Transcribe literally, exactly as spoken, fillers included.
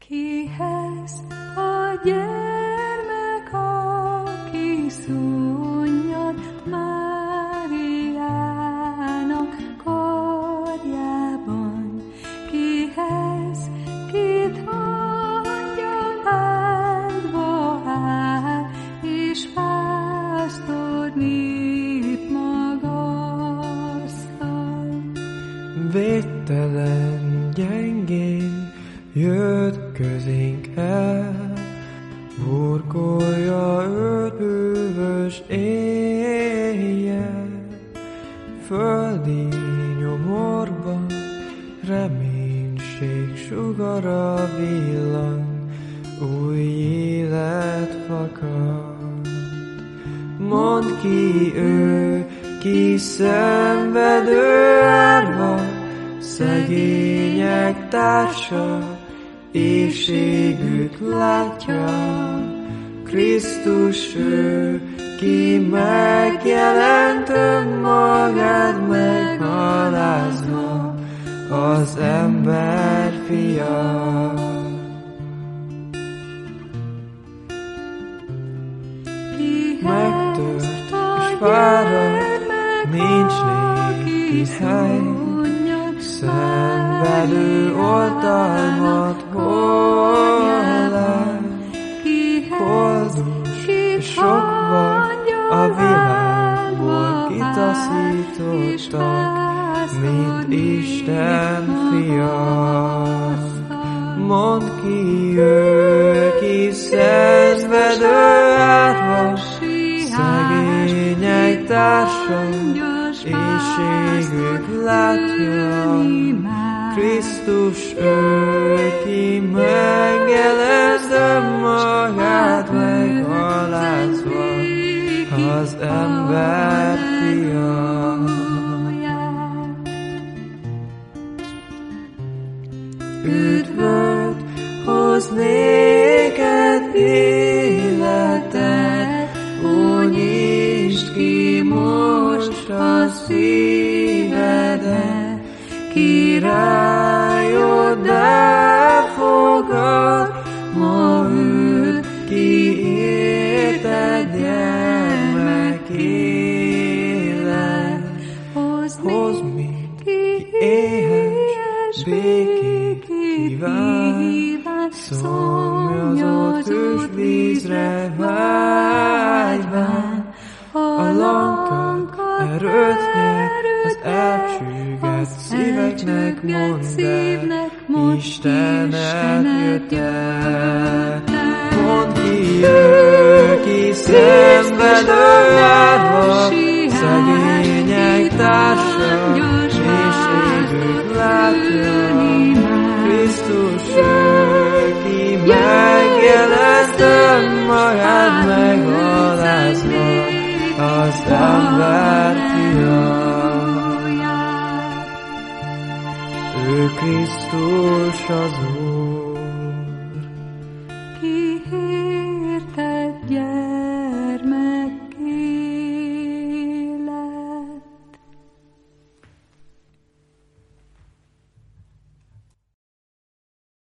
Kihez a gyermek, aki szunnyad Máriának karjában? Kihez két angyal áldva áll, és pásztor nép magasztal? Védtelen, gyengén jött közénk el, burkolja őt bűvös éjjel. Földi nyomorban reménység sugara villan, új élet fakad. Mondd ki ő, ki szenvedő árva, szegények társa, éhségük látja. Krisztus ő, ki megjelent önmagát megalázva, az ember fia. Megtört és fáradt, nincs néki hely, szenvedő oltalmat hollál. Koldus és sok vagy a világból kitaszítottak, mint Isten fia. Mondd ki ő, ki szenvedő árva, szegények társa, éhségük látja. Krisztus ő, ki megjelent önmagát megalázva, az ember fia. Üdvöt hoz néked életet, ó, nyisd ki most a szívedet. Királyod elfogad ma őt, ki érted gyermek élet. Hozd mi, ki éhes, békét kíván, szomjazott ős vízre vágyván. A lankak erőt nyer, az elcsüggett szíveknek mondd el, Istenet jött el. Mondd ki ő, ki szenvedő árva, szegények társa, éhségük látja. Krisztus ő, ki megjelent önmagát megalázva, az ember fia. Ő Krisztus az Úr.